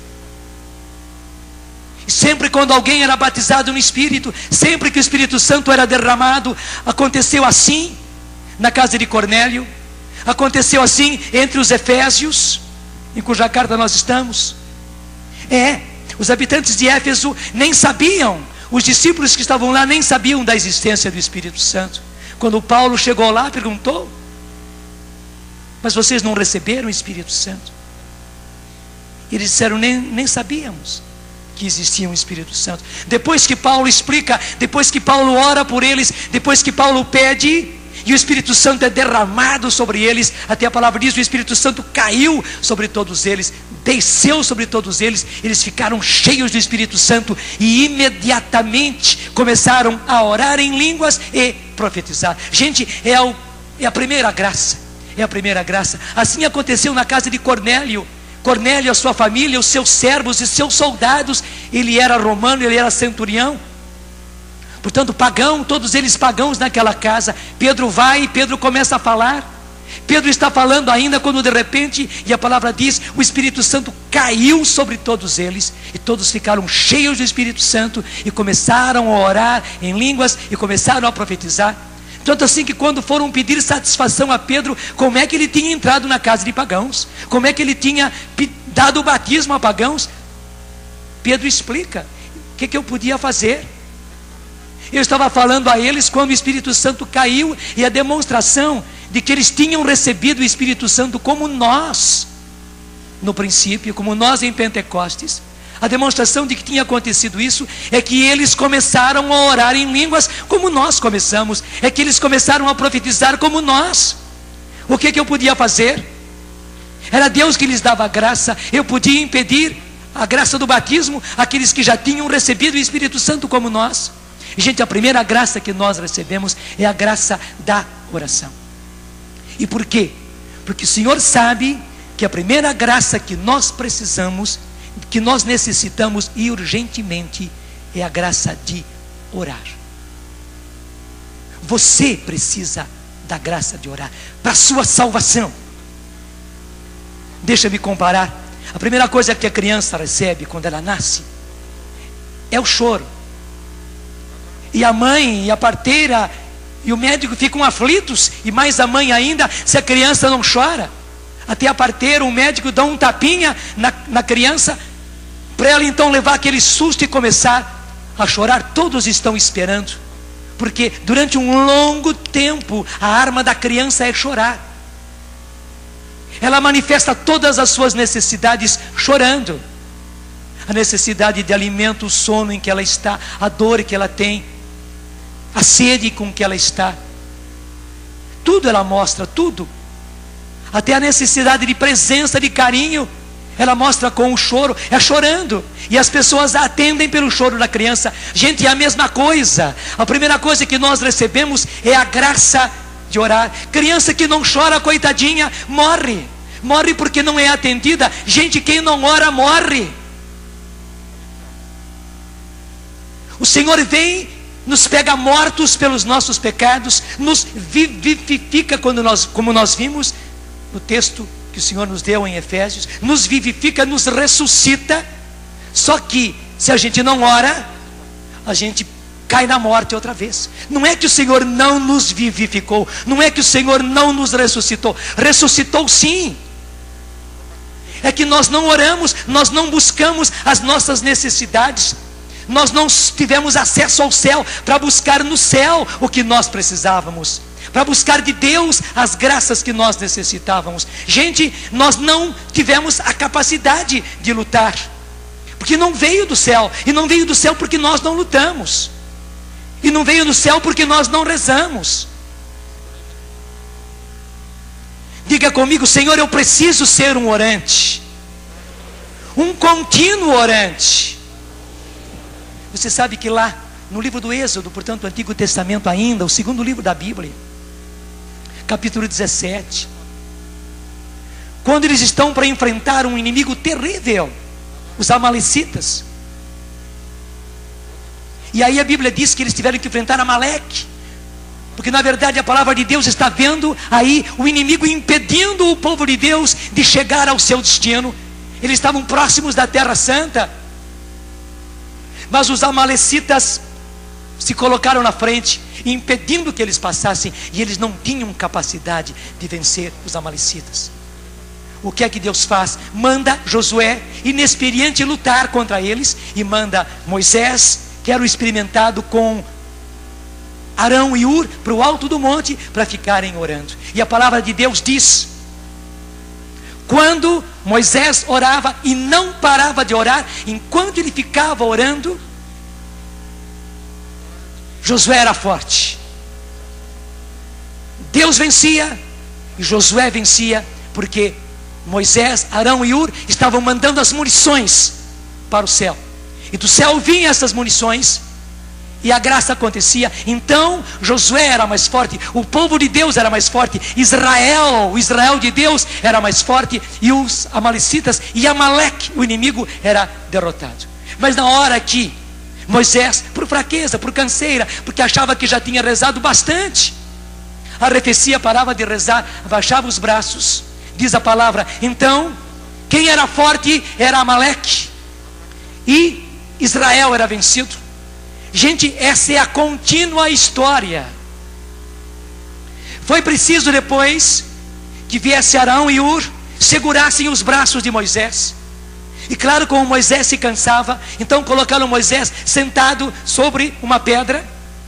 Sempre quando alguém era batizado no Espírito, sempre que o Espírito Santo era derramado, aconteceu assim na casa de Cornélio, aconteceu assim entre os Efésios, em cuja carta nós estamos. Os habitantes de Éfeso nem sabiam, os discípulos que estavam lá nem sabiam da existência do Espírito Santo. Quando Paulo chegou lá, perguntou: mas vocês não receberam o Espírito Santo? E eles disseram: nem sabíamos que existia um Espírito Santo. Depois que Paulo explica, depois que Paulo ora por eles, depois que Paulo pede, e o Espírito Santo é derramado sobre eles, até a palavra diz, o Espírito Santo caiu sobre todos eles, desceu sobre todos eles, eles ficaram cheios do Espírito Santo, e imediatamente começaram a orar em línguas e profetizar. Gente, é a primeira graça, é a primeira graça. Assim aconteceu na casa de Cornélio. Cornélio, a sua família, os seus servos e seus soldados, ele era romano, ele era centurião, portanto pagão, todos eles pagãos naquela casa. Pedro vai e Pedro começa a falar. Pedro está falando ainda quando de repente, e a palavra diz, o Espírito Santo caiu sobre todos eles, e todos ficaram cheios do Espírito Santo, e começaram a orar em línguas, e começaram a profetizar. Tanto assim que quando foram pedir satisfação a Pedro, como é que ele tinha entrado na casa de pagãos, como é que ele tinha dado o batismo a pagãos, Pedro explica: o que eu podia fazer? Eu estava falando a eles quando o Espírito Santo caiu, e a demonstração de que eles tinham recebido o Espírito Santo como nós, no princípio, como nós em Pentecostes. A demonstração de que tinha acontecido isso é que eles começaram a orar em línguas como nós começamos, é que eles começaram a profetizar como nós. O que eu podia fazer? Era Deus que lhes dava a graça. Eu podia impedir a graça do batismo àqueles que já tinham recebido o Espírito Santo como nós? Gente, a primeira graça que nós recebemos é a graça da oração. E por quê? Porque o Senhor sabe que a primeira graça que nós precisamos, que nós necessitamos e urgentemente, é a graça de orar. Você precisa da graça de orar para a sua salvação. Deixa-me comparar. A primeira coisa que a criança recebe quando ela nasce é o choro. E a mãe e a parteira e o médico ficam aflitos, e mais a mãe ainda, se a criança não chora. Até a parteira, o médico dá um tapinha na criança, para ela então levar aquele susto e começar a chorar. Todos estão esperando, porque durante um longo tempo a arma da criança é chorar. Ela manifesta todas as suas necessidades chorando. A necessidade de alimento, o sono em que ela está, a dor que ela tem, a sede com que ela está. Tudo ela mostra, tudo. Até a necessidade de presença, de carinho, ela mostra com o choro, é chorando. E as pessoas a atendem pelo choro da criança. Gente, é a mesma coisa. A primeira coisa que nós recebemos é a graça de orar. Criança que não chora, coitadinha, morre. Morre porque não é atendida. Gente, quem não ora, morre. O Senhor vem, nos pega mortos pelos nossos pecados, nos vivifica como nós vimos no texto que o Senhor nos deu em Efésios, nos vivifica, nos ressuscita. Só que se a gente não ora, a gente cai na morte outra vez. Não é que o Senhor não nos vivificou, não é que o Senhor não nos ressuscitou. Ressuscitou sim. É que nós não oramos, nós não buscamos as nossas necessidades. Nós não tivemos acesso ao céu para buscar no céu o que nós precisávamos, para buscar de Deus as graças que nós necessitávamos. Gente, nós não tivemos a capacidade de lutar, porque não veio do céu. E não veio do céu porque nós não lutamos, e não veio do céu porque nós não rezamos. Diga comigo: Senhor, eu preciso ser um orante, um contínuo orante. Você sabe que lá no livro do Êxodo, portanto, o Antigo Testamento ainda, o segundo livro da Bíblia, capítulo 17, quando eles estão para enfrentar um inimigo terrível, os amalecitas, e aí a Bíblia diz que eles tiveram que enfrentar Amaleque, porque na verdade a palavra de Deus está vendo aí o inimigo impedindo o povo de Deus de chegar ao seu destino. Eles estavam próximos da Terra Santa, mas os amalecitas se colocaram na frente, impedindo que eles passassem, e eles não tinham capacidade de vencer os amalecitas. O que é que Deus faz? Manda Josué, inexperiente, lutar contra eles, e manda Moisés, que era o experimentado, com Arão e Ur, para o alto do monte, para ficarem orando. E a palavra de Deus diz: quando Moisés orava e não parava de orar, enquanto ele ficava orando, Josué era forte. Deus vencia e Josué vencia, porque Moisés, Arão e Ur estavam mandando as munições para o céu, e do céu vinham essas munições, e a graça acontecia. Então Josué era mais forte, o povo de Deus era mais forte, o Israel de Deus era mais forte, e os amalecitas e Amaleque, o inimigo, era derrotado. Mas na hora que Moisés, por fraqueza, por canseira, porque achava que já tinha rezado bastante, arrefecia, parava de rezar, abaixava os braços, diz a palavra, então quem era forte era Amaleque, e Israel era vencido. Gente, essa é a contínua história. Foi preciso depois que viesse Arão e Ur, segurassem os braços de Moisés. E claro, como Moisés se cansava, então colocaram Moisés sentado sobre uma pedra,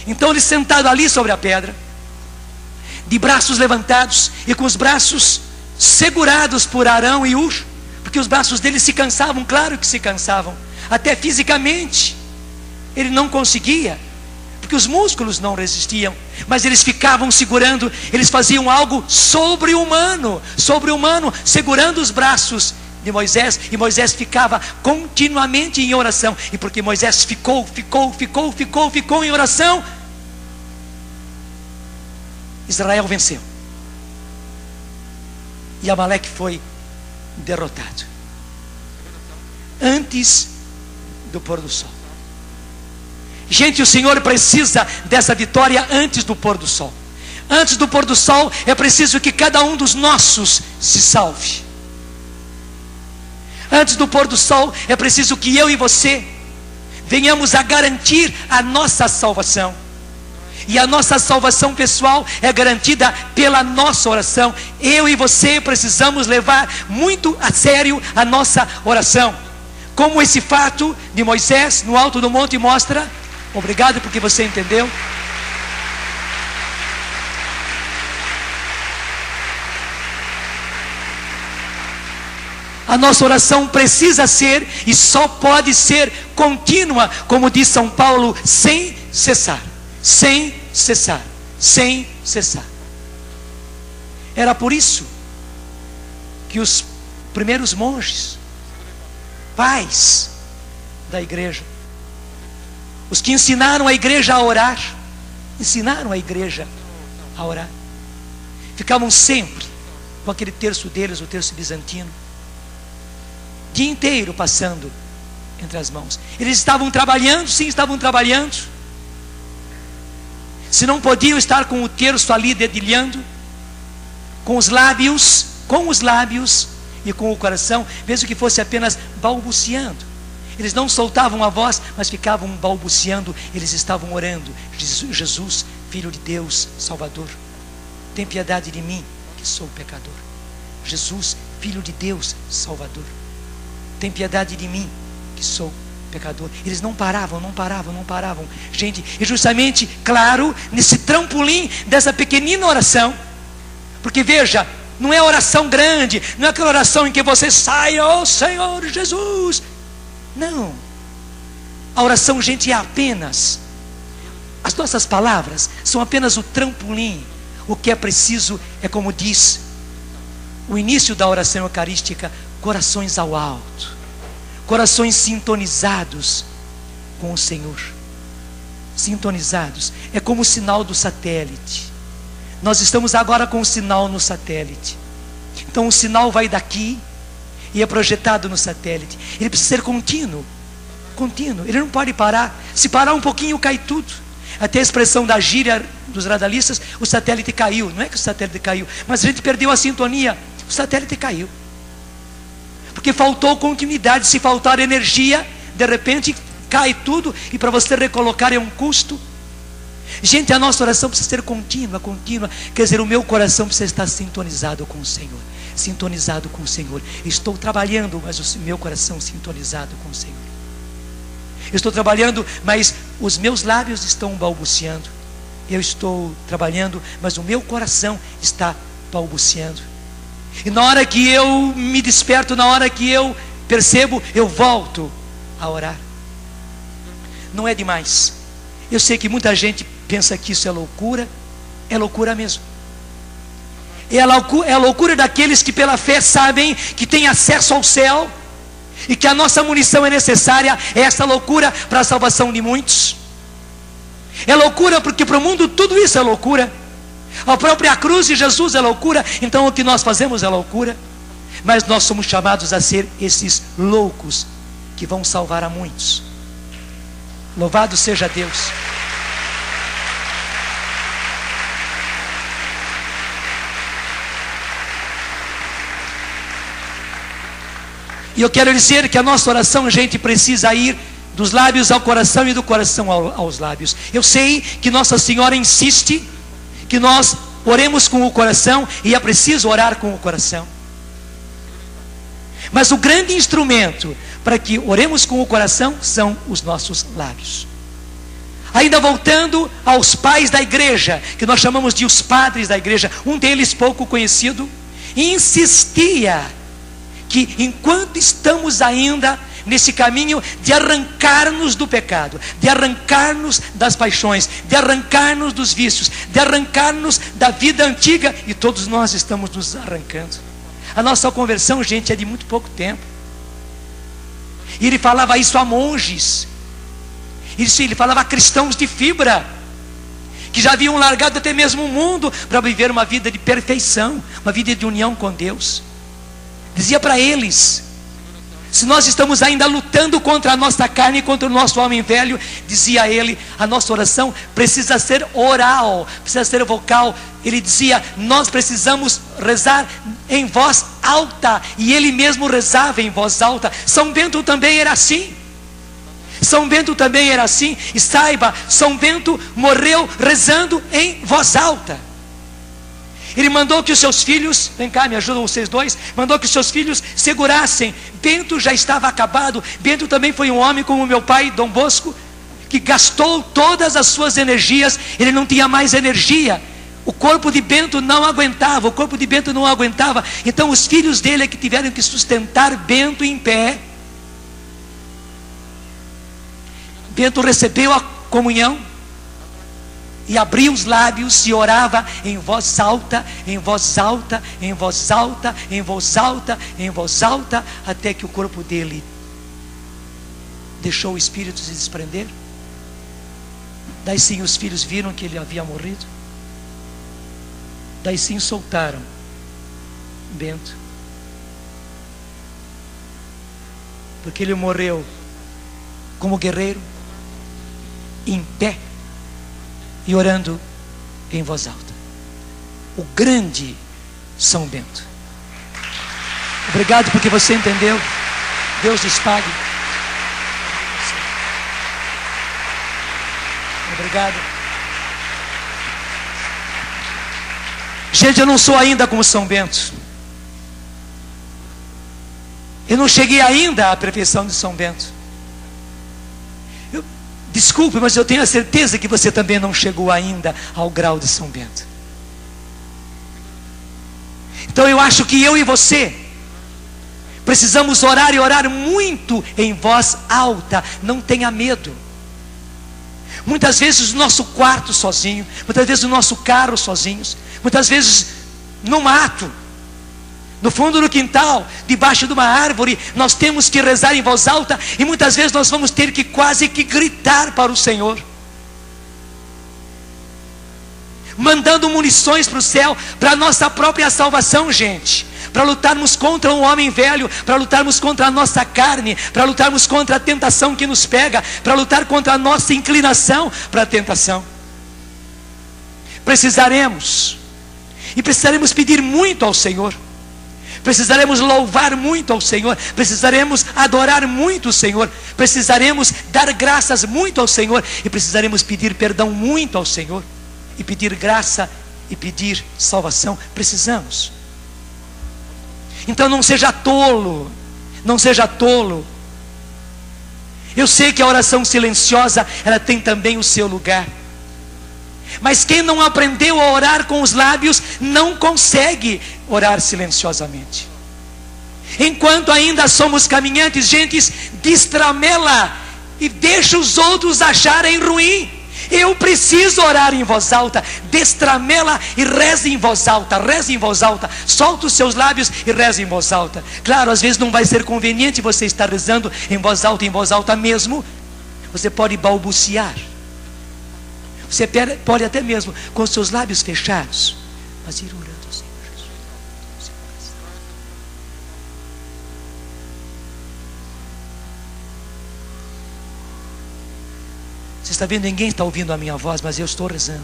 Então ele sentado ali sobre a pedra, de braços levantados e com os braços segurados por Arão e Hur, porque os braços dele se cansavam, claro que se cansavam, até fisicamente ele não conseguia, porque os músculos não resistiam, mas eles ficavam segurando, eles faziam algo sobre-humano, segurando os braços de Moisés, e Moisés ficava continuamente em oração, e porque Moisés ficou em oração, Israel venceu, e Amaleque foi derrotado, antes do pôr do sol. Gente, o Senhor precisa dessa vitória antes do pôr do sol. Antes do pôr do sol, é preciso que cada um dos nossos se salve. Antes do pôr do sol, é preciso que eu e você venhamos a garantir a nossa salvação. E a nossa salvação pessoal é garantida pela nossa oração. Eu e você precisamos levar muito a sério a nossa oração. Como esse fato de Moisés no alto do monte mostra. Obrigado porque você entendeu. A nossa oração precisa ser e só pode ser contínua, como diz São Paulo, sem cessar. Sem cessar. Sem cessar. Era por isso que os primeiros monges, pais da igreja, os que ensinaram a igreja a orar, ficavam sempre com aquele terço deles, o terço bizantino, dia inteiro passando entre as mãos. Eles estavam trabalhando, sim, estavam trabalhando. Se não podiam estar com o terço ali dedilhando, com os lábios e com o coração, mesmo que fosse apenas balbuciando. Eles não soltavam a voz, mas ficavam balbuciando. Eles estavam orando: Jesus, Filho de Deus, Salvador, tem piedade de mim, que sou pecador. Jesus, Filho de Deus, Salvador, tem piedade de mim, que sou pecador. Eles não paravam. Gente, e justamente, claro, nesse trampolim dessa pequenina oração, porque veja, não é oração grande, não é aquela oração em que você sai, oh Senhor Jesus. Não, a oração, gente, é apenas, as nossas palavras são apenas o trampolim. O que é preciso é, como diz o início da oração eucarística, corações ao alto, corações sintonizados com o Senhor. Sintonizados, é como o sinal do satélite. Nós estamos agora com o sinal no satélite, então o sinal vai daqui e é projetado no satélite. Ele precisa ser contínuo, ele não pode parar. Se parar um pouquinho, cai tudo. Até a expressão da gíria dos radialistas, o satélite caiu. Não é que o satélite caiu, mas a gente perdeu a sintonia. O satélite caiu, porque faltou continuidade. Se faltar energia, de repente cai tudo, e para você recolocar é um custo. Gente, a nossa oração precisa ser contínua. Quer dizer, o meu coração precisa estar sintonizado com o Senhor. Estou trabalhando, mas o meu coração sintonizado com o Senhor. Estou trabalhando, mas os meus lábios estão balbuciando. Eu estou trabalhando, mas o meu coração está balbuciando. E na hora que eu me desperto, na hora que eu percebo, eu volto a orar. Não é demais. Eu sei que muita gente pensa que isso é loucura mesmo. É a loucura daqueles que pela fé sabem que têm acesso ao céu e que a nossa munição é necessária. É essa loucura para a salvação de muitos. É loucura porque para o mundo tudo isso é loucura. A própria cruz de Jesus é loucura. Então o que nós fazemos é loucura. Mas nós somos chamados a ser esses loucos que vão salvar a muitos. Louvado seja Deus. E eu quero dizer que a nossa oração, gente, precisa ir dos lábios ao coração e do coração aos lábios. Eu sei que Nossa Senhora insiste que nós oremos com o coração, e é preciso orar com o coração. Mas o grande instrumento para que oremos com o coração são os nossos lábios. Ainda voltando aos pais da igreja, que nós chamamos de os padres da igreja, um deles pouco conhecido, insistia que enquanto estamos ainda nesse caminho de arrancar-nos do pecado, de arrancar-nos das paixões, de arrancar-nos dos vícios, de arrancar-nos da vida antiga, e todos nós estamos nos arrancando. A nossa conversão, gente, é de muito pouco tempo. E ele falava isso a monges, ele falava a cristãos de fibra, que já haviam largado até mesmo o mundo para viver uma vida de perfeição, uma vida de união com Deus. Dizia para eles: se nós estamos ainda lutando contra a nossa carne, contra o nosso homem velho, dizia ele, a nossa oração precisa ser oral, precisa ser vocal. Ele dizia: nós precisamos rezar em voz alta, e ele mesmo rezava em voz alta. São Bento também era assim. São Bento também era assim. E saiba, São Bento morreu rezando em voz alta. Ele mandou que os seus filhos, vem cá, me ajudam vocês dois, mandou que os seus filhos segurassem. Bento já estava acabado. Bento também foi um homem como meu pai, Dom Bosco, que gastou todas as suas energias. Ele não tinha mais energia. O corpo de Bento não aguentava, Então os filhos dele é que tiveram que sustentar Bento em pé. Bento recebeu a comunhão e abria os lábios e orava em voz alta, em voz alta, em voz alta, em voz alta, em voz alta, até que o corpo dele deixou o espírito se desprender. Daí sim os filhos viram que ele havia morrido. Daí sim soltaram Bento, porque ele morreu como guerreiro, em pé e orando em voz alta. O grande São Bento. Obrigado porque você entendeu. Deus lhes pague. Obrigado. Gente, eu não sou ainda como São Bento. Eu não cheguei ainda à perfeição de São Bento. Desculpe, mas eu tenho a certeza que você também não chegou ainda ao grau de São Bento. Então eu acho que eu e você precisamos orar, e orar muito em voz alta. Não tenha medo. Muitas vezes no nosso quarto sozinho, muitas vezes no nosso carro sozinhos, muitas vezes no mato, no fundo do quintal, debaixo de uma árvore, nós temos que rezar em voz alta, e muitas vezes nós vamos ter que quase que gritar para o Senhor, mandando munições para o céu, para a nossa própria salvação, gente, para lutarmos contra um homem velho, para lutarmos contra a nossa carne, para lutarmos contra a tentação que nos pega, para lutar contra a nossa inclinação para a tentação. Precisaremos pedir muito ao Senhor. Precisaremos louvar muito ao Senhor, precisaremos adorar muito o Senhor, precisaremos dar graças muito ao Senhor, e precisaremos pedir perdão muito ao Senhor, e pedir graça e pedir salvação. Precisamos. Então não seja tolo, não seja tolo. Eu sei que a oração silenciosa, ela tem também o seu lugar, mas quem não aprendeu a orar com os lábios não consegue orar silenciosamente. Enquanto ainda somos caminhantes, gente, destramela e deixa os outros acharem ruim. Eu preciso orar em voz alta. Destramela e reze em voz alta. Reze em voz alta. Solta os seus lábios e reze em voz alta. Claro, às vezes não vai ser conveniente você estar rezando em voz alta mesmo. Você pode balbuciar. Você pode até mesmo com os seus lábios fechados, mas ir orando ao Senhor Jesus. Você está vendo? Ninguém está ouvindo a minha voz, mas eu estou rezando.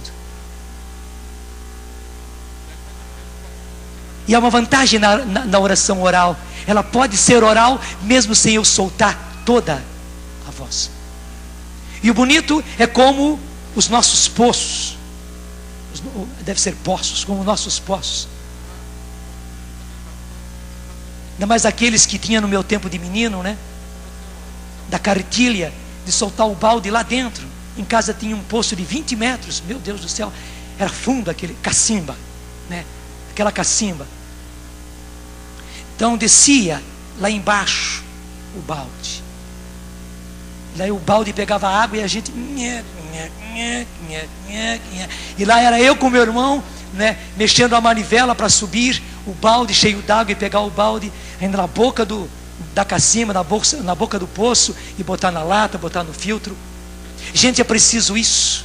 E há uma vantagem na oração oral. Ela pode ser oral mesmo sem eu soltar toda a voz. E o bonito é como os nossos poços, deve ser poços, como nossos poços. Ainda mais aqueles que tinha no meu tempo de menino, né? Da carretilha, de soltar o balde lá dentro. Em casa tinha um poço de 20 metros, meu Deus do céu, era fundo aquele, cacimba, né? Aquela cacimba. Então descia lá embaixo o balde. Daí o balde pegava água e a gente... E lá era eu com meu irmão, né, mexendo a manivela para subir o balde cheio d'água e pegar o balde ainda na boca da cacimba, na boca do poço, e botar na lata, botar no filtro. Gente, é preciso isso.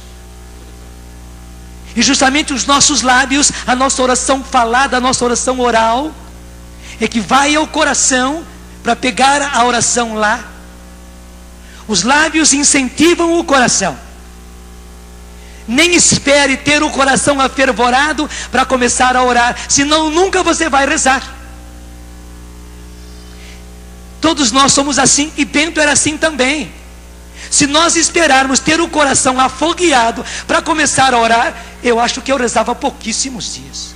E justamente os nossos lábios, a nossa oração falada, a nossa oração oral, é que vai ao coração para pegar a oração lá. Os lábios incentivam o coração. Nem espere ter o coração afervorado para começar a orar, senão nunca você vai rezar. Todos nós somos assim, e Bento era assim também. Se nós esperarmos ter o coração afogueado para começar a orar, eu acho que eu rezava pouquíssimos dias.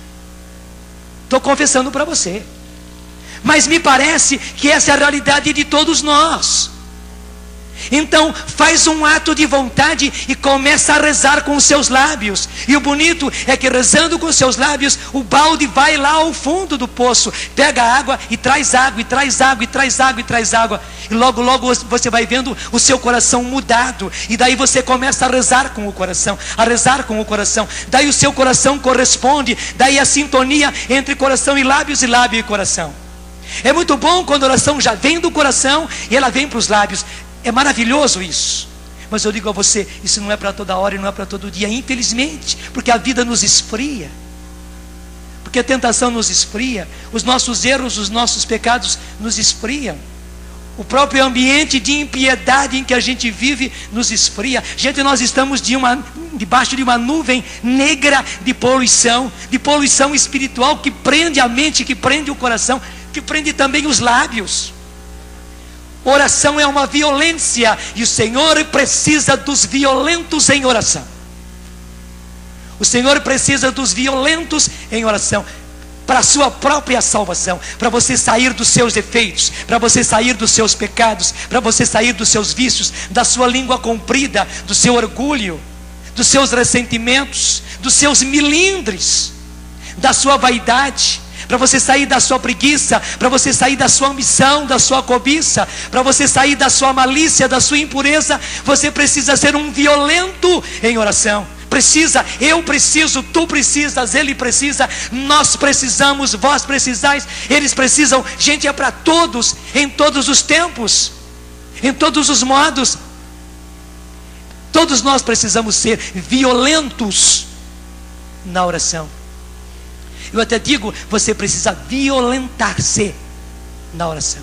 Estou confessando para você. Mas me parece que essa é a realidade de todos nós. Então faz um ato de vontade e começa a rezar com os seus lábios. E o bonito é que rezando com os seus lábios, o balde vai lá ao fundo do poço, pega a água e traz água, e traz água, e traz água, e traz água. E logo logo você vai vendo o seu coração mudado. E daí você começa a rezar com o coração, a rezar com o coração. Daí o seu coração corresponde. Daí a sintonia entre coração e lábios, e lábio e coração. É muito bom quando a oração já vem do coração e ela vem para os lábios. É maravilhoso isso. Mas eu digo a você, isso não é para toda hora e não é para todo dia, infelizmente, porque a vida nos esfria, porque a tentação nos esfria, os nossos erros, os nossos pecados nos esfriam, o próprio ambiente de impiedade em que a gente vive nos esfria. Gente, nós estamos debaixo de uma nuvem negra de poluição espiritual, que prende a mente, que prende o coração, que prende também os lábios. Oração é uma violência, e o Senhor precisa dos violentos em oração. O Senhor precisa dos violentos em oração, para a sua própria salvação, para você sair dos seus defeitos, para você sair dos seus pecados, para você sair dos seus vícios, da sua língua comprida, do seu orgulho, dos seus ressentimentos, dos seus milindres, da sua vaidade, para você sair da sua preguiça, para você sair da sua ambição, da sua cobiça, para você sair da sua malícia, da sua impureza. Você precisa ser um violento em oração. Precisa, eu preciso, tu precisas, ele precisa, nós precisamos, vós precisais, eles precisam. Gente, é para todos, em todos os tempos, em todos os modos. Todos nós precisamos ser violentos na oração. Eu até digo, você precisa violentar-se na oração.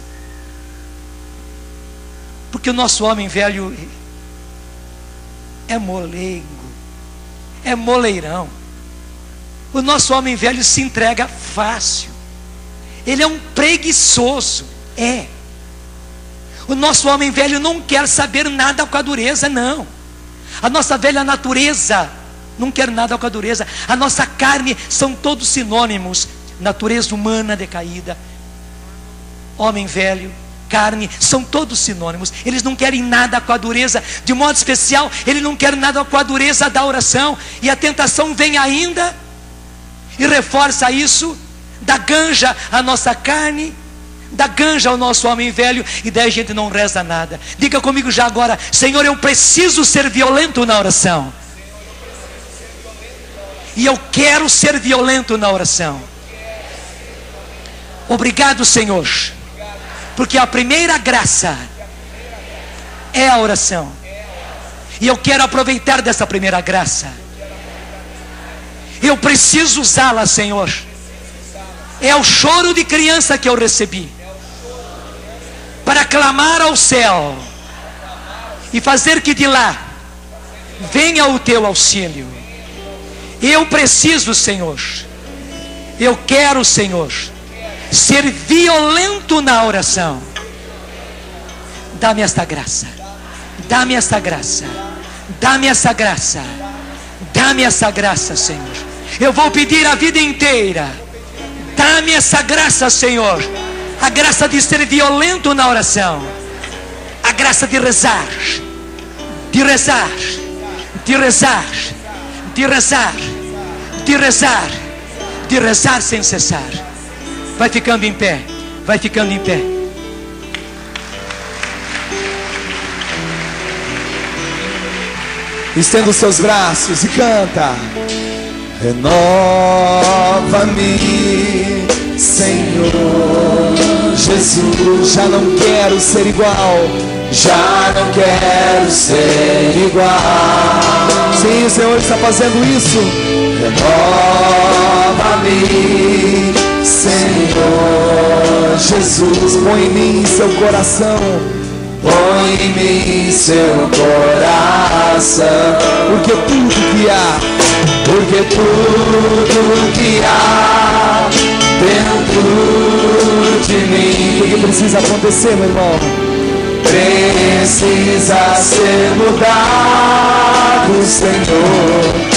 Porque o nosso homem velho é moleigo, é moleirão. O nosso homem velho se entrega fácil. Ele é um preguiçoso. O nosso homem velho não quer saber nada com a dureza, não. A nossa velha natureza não quer nada com a dureza. A nossa carne são todos sinônimos. Natureza humana decaída, homem velho, carne, são todos sinônimos. Eles não querem nada com a dureza. De modo especial, ele não quer nada com a dureza da oração. E a tentação vem ainda e reforça isso, dá ganja à nossa carne, dá ganja ao nosso homem velho, e daí a gente não reza nada. Diga comigo já agora: Senhor, eu preciso ser violento na oração. E eu quero ser violento na oração. Obrigado, Senhor, porque a primeira graça é a oração. E eu quero aproveitar dessa primeira graça. Eu preciso usá-la, Senhor. É o choro de criança que eu recebi, para clamar ao céu e fazer que de lá venha o teu auxílio. Eu preciso, Senhor, eu quero, Senhor, ser violento na oração. Dá-me esta graça, dá-me esta graça, dá-me essa graça, dá-me essa graça, Senhor. Eu vou pedir a vida inteira: dá-me essa graça, Senhor. A graça de ser violento na oração, a graça de rezar. de rezar, de rezar, de rezar, de rezar, de rezar sem cessar. Vai ficando em pé, vai ficando em pé. Estenda os seus braços e canta. Renova-me, Senhor Jesus. Já não quero ser igual, já não quero ser igual. Sim, o Senhor está fazendo isso. Renova-me, Senhor Jesus. Põe em mim seu coração, põe em mim seu coração. Porque tudo que há, porque tudo que há dentro de mim, o que precisa acontecer, meu irmão? Precisa ser mudado, Senhor.